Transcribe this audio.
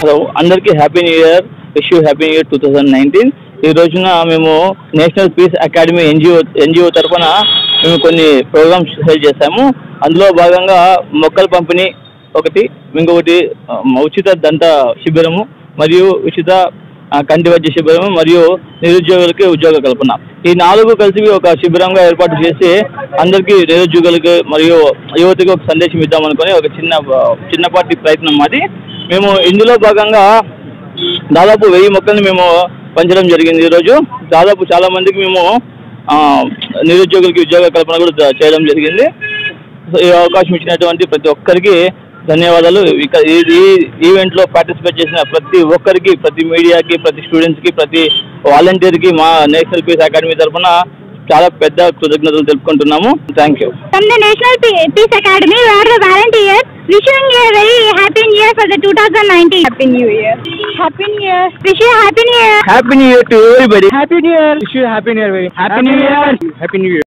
Hello, అందరికీ happy new year. Wish you happy new year 2019. ఈ రోజున మేము నేషనల్ పీస్ అకాడమీ ఎన్జిఓ తరఫున మేము కొన్ని ప్రోగ్రామ్స్ హెల్ప్ చేశాము. అందులో భాగంగా మొక్కల పంపిణీ ఒకటి, ఇంకొకటి ఉచిత దంత శిబిరము మరియు ఉచిత కంటి వైద్య శిబిరము మరియు నిరుద్యోగులకి ఉద్యోగ కల్పన. ఈ 4 కలిసి ఒక శిబిరంగా ఏర్పాటు చేసి అందరికీ నిరుద్యోగులకి మరియు యువతకి ఒక సందేశం ఇద్దామనుకొని ఒక చిన్నపాటి ప్రయత్నం మాది. మేము ఇందులో భాగంగా దాదాపు 1000 మొక్కల్ని మేము పంచడం జరిగింది. ఈరోజు దాదాపు చాలా మందికి మేము నిరుద్యోగులకి ఉద్యోగ కల్పన కూడా చేయడం జరిగింది. ఈ అవకాశం ఇచ్చినటువంటి ప్రతి ఒక్కరికి ధన్యవాదాలు. ఈ ఈవెంట్లో పార్టిసిపేట్ చేసిన ప్రతి ఒక్కరికి, ప్రతి మీడియాకి, ప్రతి స్టూడెంట్స్కి, ప్రతి వాలంటీర్కి మా నేషనల్ పీస్ అకాడమీ తరఫున చాలా పెద్ద కృతజ్ఞతలు తెలుపుకుంటున్నాము. Thank you. From the National Peace Academy, we are the volunteers. Wishing you a very happy new year for the 2019. Happy New Year. Happy New Year. Wish you a happy new year. Happy New Year to everybody. Happy New Year. Wish you a Happy New Year. Happy New Year. Happy New Year.